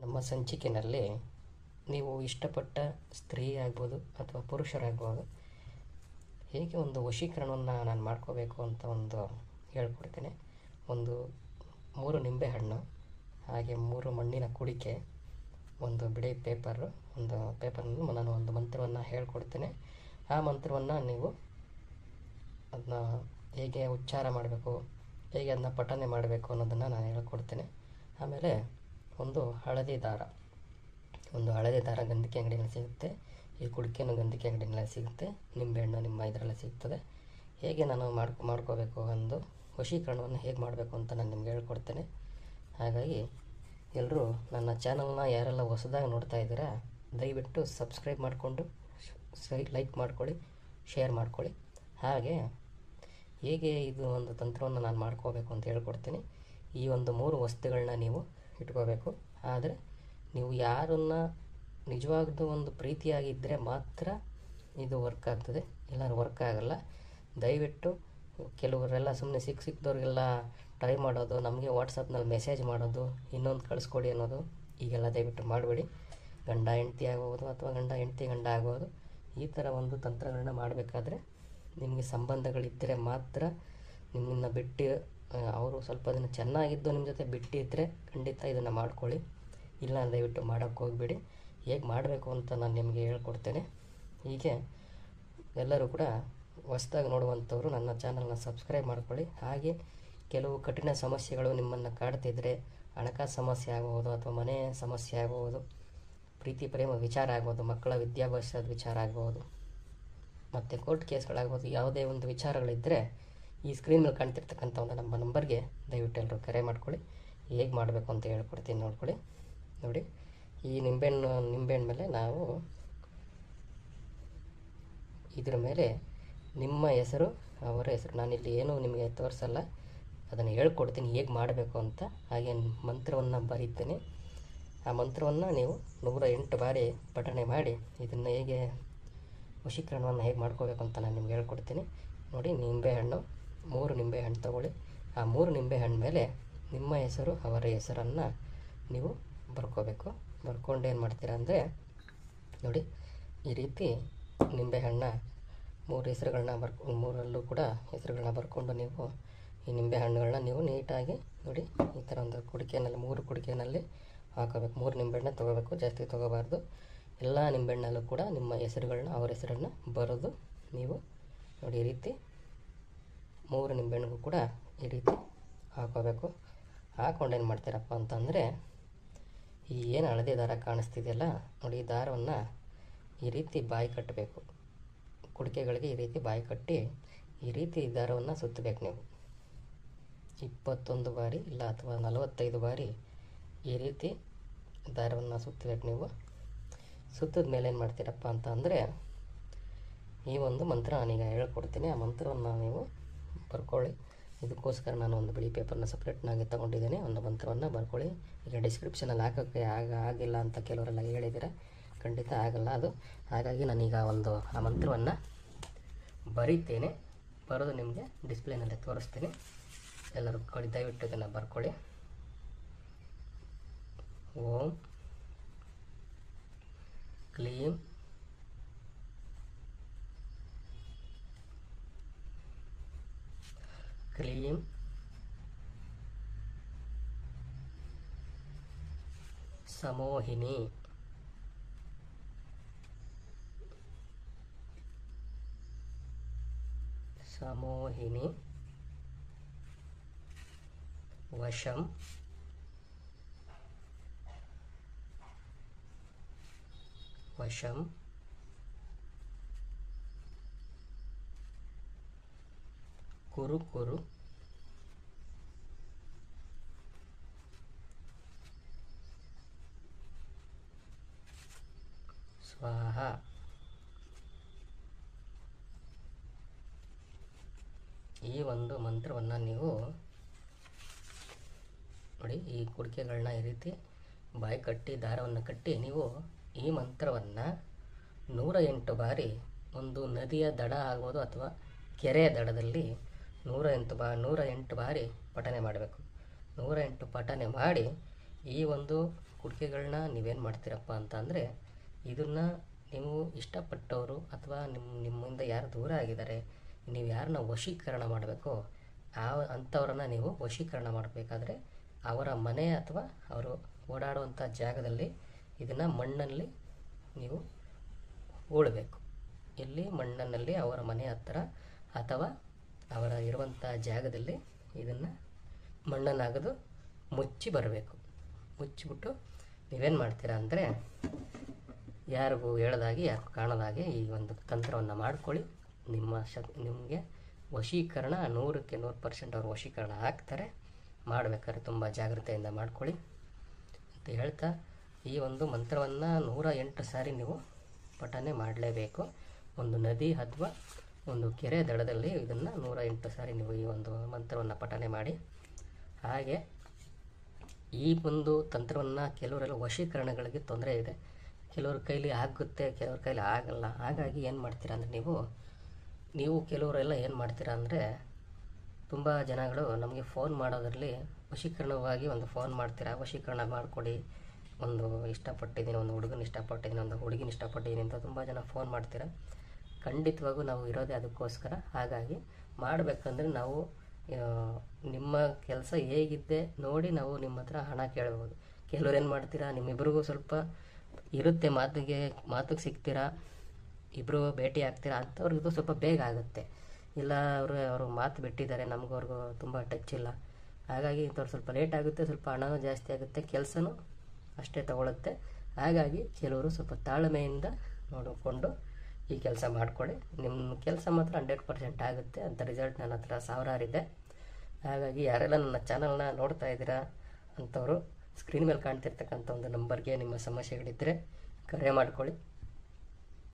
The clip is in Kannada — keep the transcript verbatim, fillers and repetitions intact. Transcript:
ನಮ್ಮ ಸಂಚಿಕೆಯಲ್ಲಿ ನೀವು ಇಷ್ಟಪಟ್ಟ ಸ್ತ್ರೀ ಆಗ್ಬೋದು ಅಥವಾ ಪುರುಷರಾಗ್ಬೋದು, ಹೇಗೆ ಒಂದು ವಶೀಕರಣವನ್ನು ನಾನು ಮಾಡ್ಕೋಬೇಕು ಅಂತ ಒಂದು ಹೇಳ್ಕೊಡ್ತೇನೆ. ಒಂದು ಮೂರು ನಿಂಬೆಹಣ್ಣು, ಹಾಗೆ ಮೂರು ಮಣ್ಣಿನ ಕುಡಿಕೆ, ಒಂದು ಬಿಳಿ ಪೇಪರು, ಒಂದು ಪೇಪರ್ನಲ್ಲಿ ನಾನು ಒಂದು ಮಂತ್ರವನ್ನು ಹೇಳ್ಕೊಡ್ತೇನೆ. ಆ ಮಂತ್ರವನ್ನು ನೀವು ಅದನ್ನ ಹೇಗೆ ಉಚ್ಚಾರ ಮಾಡಬೇಕು, ಹೇಗೆ ಅದನ್ನ ಪಠನೆ ಮಾಡಬೇಕು ಅನ್ನೋದನ್ನು ನಾನು ಹೇಳ್ಕೊಡ್ತೇನೆ. ಆಮೇಲೆ ಒಂದು ಹಳದಿ ದಾರ, ಒಂದು ಹಳದಿ ದಾರ ಗಂಧಿಕೆ ಅಂಗಡಿಯಲ್ಲಿ ಸಿಗುತ್ತೆ, ಈ ಕುಡಿಕೆನೂ ಗಂಧಿಕೆ ಅಂಗಡಿಯಲ್ಲಿ ಸಿಗುತ್ತೆ, ನಿಂಬೆಹಣ್ಣು ನಿಮ್ಮ ಇದರಲ್ಲಿ ಸಿಗ್ತದೆ. ಹೇಗೆ ನಾನು ಮಾಡ್ಕೊ ಮಾಡ್ಕೋಬೇಕು ಒಂದು ವಶೀಕರಣವನ್ನು ಹೇಗೆ ಮಾಡಬೇಕು ಅಂತ ನಾನು ನಿಮ್ಗೆ ಹೇಳ್ಕೊಡ್ತೇನೆ. ಹಾಗಾಗಿ ಎಲ್ಲರೂ ನನ್ನ ಚಾನಲ್ನ ಯಾರೆಲ್ಲ ಹೊಸದಾಗಿ ನೋಡ್ತಾ ಇದ್ದೀರಾ, ದಯವಿಟ್ಟು ಸಬ್ಸ್ಕ್ರೈಬ್ ಮಾಡಿಕೊಂಡು ಲೈಕ್ ಮಾಡ್ಕೊಳ್ಳಿ, ಶೇರ್ ಮಾಡ್ಕೊಳ್ಳಿ. ಹಾಗೆ ಹೇಗೆ ಇದು ಒಂದು ತಂತ್ರವನ್ನು ನಾನು ಮಾಡ್ಕೋಬೇಕು ಅಂತ ಹೇಳ್ಕೊಡ್ತೀನಿ. ಈ ಒಂದು ಮೂರು ವಸ್ತುಗಳನ್ನ ನೀವು ಇಟ್ಕೋಬೇಕು. ಆದರೆ ನೀವು ಯಾರನ್ನು ನಿಜವಾಗ್ದು ಒಂದು ಪ್ರೀತಿಯಾಗಿದ್ದರೆ ಮಾತ್ರ ಇದು ವರ್ಕ್ ಆಗ್ತದೆ, ಎಲ್ಲರೂ ವರ್ಕ್ ಆಗಲ್ಲ. ದಯವಿಟ್ಟು ಕೆಲವರೆಲ್ಲ ಸುಮ್ಮನೆ ಸಿಕ್ಕ ಸಿಕ್ಕದವ್ರಿಗೆಲ್ಲ ಟ್ರೈ ಮಾಡೋದು, ನಮಗೆ ವಾಟ್ಸಪ್ನಲ್ಲಿ ಮೆಸೇಜ್ ಮಾಡೋದು, ಇನ್ನೊಂದು ಕಳಿಸ್ಕೊಡಿ ಅನ್ನೋದು, ಈಗೆಲ್ಲ ದಯವಿಟ್ಟು ಮಾಡಬೇಡಿ. ಗಂಡ ಹೆಂಡ್ತಿ ಆಗ್ಬೋದು ಅಥವಾ ಗಂಡ ಹೆಂಡ್ತಿ ಗಂಡ ಆಗ್ಬೋದು, ಈ ಥರ ಒಂದು ತಂತ್ರಗಳನ್ನ ಮಾಡಬೇಕಾದ್ರೆ ನಿಮಗೆ ಸಂಬಂಧಗಳಿದ್ದರೆ ಮಾತ್ರ. ನಿಮ್ಮನ್ನು ಬಿಟ್ಟು ಅವರು ಸ್ವಲ್ಪ ದಿನ ಚೆನ್ನಾಗಿದ್ದು ನಿಮ್ಮ ಜೊತೆ ಬಿಟ್ಟಿದ್ದರೆ ಖಂಡಿತ ಇದನ್ನು ಮಾಡ್ಕೊಳ್ಳಿ, ಇಲ್ಲ ದಯವಿಟ್ಟು ಮಾಡೋಕ್ಕೆ ಹೋಗಬೇಡಿ. ಹೇಗೆ ಮಾಡಬೇಕು ಅಂತ ನಾನು ನಿಮಗೆ ಹೇಳ್ಕೊಡ್ತೇನೆ. ಹೀಗೆ ಎಲ್ಲರೂ ಕೂಡ ಹೊಸ್ದಾಗಿ ನೋಡುವಂಥವ್ರು ನನ್ನ ಚಾನಲ್ನ ಸಬ್ಸ್ಕ್ರೈಬ್ ಮಾಡ್ಕೊಳ್ಳಿ. ಹಾಗೆ ಕೆಲವು ಕಠಿಣ ಸಮಸ್ಯೆಗಳು ನಿಮ್ಮನ್ನು ಕಾಡ್ತಿದ್ರೆ, ಹಣಕಾಸು ಸಮಸ್ಯೆ ಆಗ್ಬೋದು ಅಥವಾ ಮನೆ ಸಮಸ್ಯೆ ಆಗ್ಬೋದು, ಪ್ರೀತಿ ಪ್ರೇಮ ವಿಚಾರ ಆಗ್ಬೋದು, ಮಕ್ಕಳ ವಿದ್ಯಾಭ್ಯಾಸದ ವಿಚಾರ ಆಗ್ಬೋದು, ಮತ್ತು ಕೋರ್ಟ್ ಕೇಸ್ಗಳಾಗ್ಬೋದು, ಯಾವುದೇ ಒಂದು ವಿಚಾರಗಳಿದ್ದರೆ ಈ ಸ್ಕ್ರೀನ್ ಮೇಲೆ ಕಾಣ್ತಿರ್ತಕ್ಕಂಥ ಒಂದು ನಮ್ಮ ನಂಬರ್ಗೆ ದಯವಿಟ್ಟು ಎಲ್ಲರೂ ಕರೆ ಮಾಡ್ಕೊಳ್ಳಿ. ಹೇಗೆ ಮಾಡಬೇಕು ಅಂತ ಹೇಳ್ಕೊಡ್ತೀನಿ, ನೋಡ್ಕೊಳ್ಳಿ. ನೋಡಿ, ಈ ನಿಂಬೆಹಣ್ಣು ನಿಂಬೆಹಣ್ಣು ಮೇಲೆ ನಾವು ಇದ್ರ ಮೇಲೆ ನಿಮ್ಮ ಹೆಸರು, ಅವರ ಹೆಸರು, ನಾನಿಲ್ಲಿ ಏನೂ ನಿಮಗೆ ತೋರಿಸಲ್ಲ, ಅದನ್ನು ಹೇಳ್ಕೊಡ್ತೀನಿ ಹೇಗೆ ಮಾಡಬೇಕು ಅಂತ. ಹಾಗೆ ಮಂತ್ರವನ್ನು ಬರೀತೀನಿ. ಆ ಮಂತ್ರವನ್ನು ನೀವು ನೂರ ಎಂಟು ಬಾರಿ ಪಠಣೆ ಮಾಡಿ ಇದನ್ನು ಹೇಗೆ ವಶೀಕರಣವನ್ನು ಹೇಗೆ ಮಾಡ್ಕೋಬೇಕು ಅಂತ ನಾನು ನಿಮ್ಗೆ ಹೇಳ್ಕೊಡ್ತೀನಿ. ನೋಡಿ, ನಿಂಬೆಹಣ್ಣು, ಮೂರು ನಿಂಬೆಹಣ್ಣು ತೊಗೊಳ್ಳಿ. ಆ ಮೂರು ನಿಂಬೆಹಣ್ಣು ಮೇಲೆ ನಿಮ್ಮ ಹೆಸರು, ಅವರ ಹೆಸರನ್ನು ನೀವು ಬರ್ಕೋಬೇಕು. ಬರ್ಕೊಂಡು ಏನು ಮಾಡ್ತೀರಾ ಅಂದರೆ, ನೋಡಿ ಈ ರೀತಿ ನಿಂಬೆಹಣ್ಣ ಮೂರು ಹೆಸರುಗಳನ್ನ ಬರ್ಕೊ ಮೂರಲ್ಲೂ ಕೂಡ ಹೆಸರುಗಳನ್ನ ಬರ್ಕೊಂಡು ನೀವು ಈ ನಿಂಬೆಹಣ್ಣುಗಳನ್ನ ನೀವು ನೀಟಾಗಿ ನೋಡಿ ಈ ಥರ ಒಂದು ಕುಡಿಕೆನಲ್ಲಿ, ಮೂರು ಕುಡಿಕೆನಲ್ಲಿ ಹಾಕೋಬೇಕು. ಮೂರು ನಿಂಬೆಹಣ್ಣು ತೊಗೋಬೇಕು, ಜಾಸ್ತಿ ತೊಗೋಬಾರ್ದು. ಎಲ್ಲ ನಿಂಬೆಹಣ್ಣಲ್ಲೂ ಕೂಡ ನಿಮ್ಮ ಹೆಸರುಗಳನ್ನ, ಅವರ ಹೆಸರನ್ನು ಬರೆದು ನೀವು ನೋಡಿ ಈ ರೀತಿ ಮೂರು ನಿಂಬೆಹಣ್ಣಿಗೂ ಕೂಡ ಈ ರೀತಿ ಹಾಕೋಬೇಕು. ಹಾಕ್ಕೊಂಡು ಏನು ಮಾಡ್ತೀರಪ್ಪ ಅಂತಂದರೆ, ಈ ಏನು ಹಳದಿ ದಾರ ಕಾಣಿಸ್ತಿದೆಯಲ್ಲ ನೋಡಿ, ಈ ದಾರವನ್ನು ಈ ರೀತಿ ಬಾಯಿ ಕಟ್ಟಬೇಕು. ಕುಡಿಕೆಗಳಿಗೆ ಈ ರೀತಿ ಬಾಯಿ ಕಟ್ಟಿ ಈ ರೀತಿ ಈ ದಾರವನ್ನು ಸುತ್ತಬೇಕು. ನೀವು ಇಪ್ಪತ್ತೊಂದು ಬಾರಿ ಇಲ್ಲ ಅಥವಾ ನಲವತ್ತೈದು ಬಾರಿ ಈ ರೀತಿ ದಾರವನ್ನು ಸುತ್ತಬೇಕು. ನೀವು ಸುತ್ತದ ಮೇಲೆ ಏನು ಮಾಡ್ತೀರಪ್ಪ ಅಂತ ಅಂದರೆ, ಈ ಒಂದು ಮಂತ್ರ ನಾನೀಗ ಹೇಳ್ಕೊಡ್ತೀನಿ. ಆ ಮಂತ್ರವನ್ನು ನೀವು ಬರ್ಕೊಳ್ಳಿ. ಇದಕ್ಕೋಸ್ಕರ ನಾನು ಒಂದು ಬಿಳಿ ಪೇಪರ್ನ ಸಪ್ರೇಟ್ನಾಗಿ ತೊಗೊಂಡಿದ್ದೇನೆ. ಒಂದು ಮಂತ್ರವನ್ನು ಬರ್ಕೊಳ್ಳಿ. ಈಗ ಡಿಸ್ಕ್ರಿಪ್ಷನಲ್ಲಿ ಹಾಕೋಕ್ಕೆ ಆಗ ಆಗಿಲ್ಲ ಅಂತ ಕೆಲವರೆಲ್ಲ ಹೇಳಿದ್ದೀರ, ಖಂಡಿತ ಆಗಲ್ಲ ಅದು. ಹಾಗಾಗಿ ನಾನೀಗ ಒಂದು ಆ ಮಂತ್ರವನ್ನು ಬರೀತೇನೆ, ಬರೋದು ನಿಮಗೆ ಡಿಸ್ಪ್ಲೇನಲ್ಲಿ ತೋರಿಸ್ತೀನಿ. ಎಲ್ಲರೂ ಕೊಡಿ, ದಯವಿಟ್ಟು ಇದನ್ನು ಬರ್ಕೊಳ್ಳಿ. ಓಂ ಕ್ಲೀಂ ಕ್ಲೀಂ ಸಮೋಹಿನಿ ಸಮೋಹಿನಿ ವಶಂ ವಶಂ ಕುರು ಕುರು ಸ್ವಾಹ. ಈ ಒಂದು ಮಂತ್ರವನ್ನು ನೀವು ನೋಡಿ, ಈ ಕುಡಿಕೆಗಳನ್ನ ಈ ರೀತಿ ಬಾಯಿ ಕಟ್ಟಿ ದಾರವನ್ನು ಕಟ್ಟಿ ನೀವು ಈ ಮಂತ್ರವನ್ನು ನೂರ ಎಂಟು ಬಾರಿ ಒಂದು ನದಿಯ ದಡ ಆಗ್ಬೋದು ಅಥವಾ ಕೆರೆಯ ದಡದಲ್ಲಿ ನೂರ ಎಂಟು ಬಾ ನೂರ ಎಂಟು ಬಾರಿ ಪಠನೆ ಮಾಡಬೇಕು. ನೂರ ಎಂಟು ಪಠನೆ ಮಾಡಿ ಈ ಒಂದು ಕುಡಿಕೆಗಳನ್ನ ನೀವೇನು ಮಾಡ್ತೀರಪ್ಪ ಅಂತ ಅಂದರೆ, ಇದನ್ನು ನೀವು ಇಷ್ಟಪಟ್ಟವರು ಅಥವಾ ನಿಮ್ಮ ನಿಮ್ಮಿಂದ ಯಾರು ದೂರ ಆಗಿದ್ದಾರೆ, ನೀವು ಯಾರನ್ನ ವಶೀಕರಣ ಮಾಡಬೇಕೋ ಆ ಅಂಥವ್ರನ್ನ ನೀವು ವಶೀಕರಣ ಮಾಡಬೇಕಾದ್ರೆ ಅವರ ಮನೆ ಅಥವಾ ಅವರು ಓಡಾಡುವಂಥ ಜಾಗದಲ್ಲಿ ಇದನ್ನು ಮಣ್ಣಲ್ಲಿ ನೀವು ಹೂಳಬೇಕು. ಇಲ್ಲಿ ಮಣ್ಣಲ್ಲಿ ಅವರ ಮನೆ ಹತ್ತಿರ ಅಥವಾ ಅವರ ಇರುವಂಥ ಜಾಗದಲ್ಲಿ ಇದನ್ನು ಮಣ್ಣನ್ನಾಗದು ಮುಚ್ಚಿ ಬರಬೇಕು. ಮುಚ್ಚಿಬಿಟ್ಟು ನೀವೇನು ಮಾಡ್ತೀರಾ ಅಂದರೆ, ಯಾರಿಗೂ ಹೇಳದಾಗಿ ಯಾರಿಗೂ ಕಾಣದಾಗೆ ಈ ಒಂದು ತಂತ್ರವನ್ನು ಮಾಡ್ಕೊಳ್ಳಿ. ನಿಮ್ಮ ಶ ನಿಮಗೆ ವಶೀಕರಣ ನೂರಕ್ಕೆ ನೂರು ಪರ್ಸೆಂಟ್ ಅವ್ರು ವಶೀಕರಣ ಆಗ್ತಾರೆ. ಮಾಡಬೇಕಾದ್ರೆ ತುಂಬ ಜಾಗ್ರತೆಯಿಂದ ಮಾಡ್ಕೊಳ್ಳಿ ಅಂತ ಹೇಳ್ತಾ, ಈ ಒಂದು ಮಂತ್ರವನ್ನು ನೂರ ಎಂಟು ಸಾರಿ ನೀವು ಪಠನೆ ಮಾಡಲೇಬೇಕು. ಒಂದು ನದಿ ಅಥವಾ ಒಂದು ಕೆರೆ ದಡದಲ್ಲಿ ಇದನ್ನು ನೂರ ಎಂಟು ಸಾರಿ ನೀವು ಈ ಒಂದು ಮಂತ್ರವನ್ನು ಪಠನೆ ಮಾಡಿ. ಹಾಗೆ ಈ ಒಂದು ತಂತ್ರವನ್ನು ಕೆಲವರೆಲ್ಲ ವಶೀಕರಣಗಳಿಗೆ ತೊಂದರೆ ಇದೆ, ಕೆಲವ್ರ ಕೈಲಿ ಆಗುತ್ತೆ, ಕೆಲವ್ರ ಕೈಲಿ ಆಗಲ್ಲ. ಹಾಗಾಗಿ ಏನು ಮಾಡ್ತೀರಾ ಅಂದರೆ, ನೀವು ನೀವು ಕೆಲವರೆಲ್ಲ ಏನು ಮಾಡ್ತೀರಾ ಅಂದರೆ, ತುಂಬ ಜನಗಳು ನಮಗೆ ಫೋನ್ ಮಾಡೋದರಲ್ಲಿ ವಶೀಕರಣವಾಗಿ ಒಂದು ಫೋನ್ ಮಾಡ್ತೀರಾ, ವಶೀಕರಣ ಮಾಡಿಕೊಡಿ, ಒಂದು ಇಷ್ಟಪಟ್ಟಿದ್ದೀನಿ, ಒಂದು ಹುಡುಗನ ಇಷ್ಟಪಟ್ಟಿದ್ದೀನಿ, ಒಂದು ಹುಡುಗಿನ ಇಷ್ಟಪಟ್ಟಿದ್ದೀನಿ ಅಂತ ತುಂಬ ಜನ ಫೋನ್ ಮಾಡ್ತೀರಾ. ಖಂಡಿತವಾಗೂ ನಾವು ಇರೋದೇ ಅದಕ್ಕೋಸ್ಕರ. ಹಾಗಾಗಿ ಮಾಡಬೇಕಂದ್ರೆ ನಾವು ನಿಮ್ಮ ಕೆಲಸ ಹೇಗಿದ್ದೆ ನೋಡಿ ನಾವು ನಿಮ್ಮ ಹತ್ರ ಹಣ ಕೇಳ್ಬೋದು. ಕೆಲವ್ರು ಏನು ಮಾಡ್ತೀರಾ, ನಿಮ್ಮಿಬ್ಬರಿಗೂ ಸ್ವಲ್ಪ ಇರುತ್ತೆ, ಮಾತಿಗೆ ಮಾತಿಗೆ ಸಿಗ್ತೀರಾ, ಇಬ್ಬರು ಭೇಟಿ ಆಗ್ತೀರಾ, ಅಂಥವ್ರಿಗೂ ಸ್ವಲ್ಪ ಬೇಗ ಆಗುತ್ತೆ. ಇಲ್ಲ ಅವರು ಅವರು ಮಾತು ಬಿಟ್ಟಿದ್ದಾರೆ, ನಮಗೂ ಅವ್ರಿಗೂ ತುಂಬ ಟಚ್ ಇಲ್ಲ, ಹಾಗಾಗಿ ಇಂಥವ್ರು ಸ್ವಲ್ಪ ಲೇಟ್ ಆಗುತ್ತೆ, ಸ್ವಲ್ಪ ಹಣನೂ ಜಾಸ್ತಿ ಆಗುತ್ತೆ, ಕೆಲಸನೂ ಅಷ್ಟೇ ತಗೊಳುತ್ತೆ. ಹಾಗಾಗಿ ಕೆಲವರು ಸ್ವಲ್ಪ ತಾಳ್ಮೆಯಿಂದ ನೋಡಿಕೊಂಡು ಈ ಕೆಲಸ ಮಾಡ್ಕೊಳ್ಳಿ. ನಿಮ್ಮ ಕೆಲಸ ಮಾತ್ರ ಹಂಡ್ರೆಡ್ ಪರ್ಸೆಂಟ್ ಆಗುತ್ತೆ. ಅಂತ ರಿಸಲ್ಟ್ ನನ್ನ ಹತ್ರ ಸಾವಿರಾರಿದೆ. ಹಾಗಾಗಿ ಯಾರೆಲ್ಲ ನನ್ನ ಚಾನಲ್ನ ನೋಡ್ತಾ ಇದ್ದೀರಾ ಅಂಥವರು ಸ್ಕ್ರೀನ್ ಮೇಲೆ ಕಾಣ್ತಿರ್ತಕ್ಕಂಥ ಒಂದು ನಂಬರ್ಗೆ ನಿಮ್ಮ ಸಮಸ್ಯೆಗಳಿದ್ದರೆ ಕರೆ ಮಾಡ್ಕೊಳ್ಳಿ.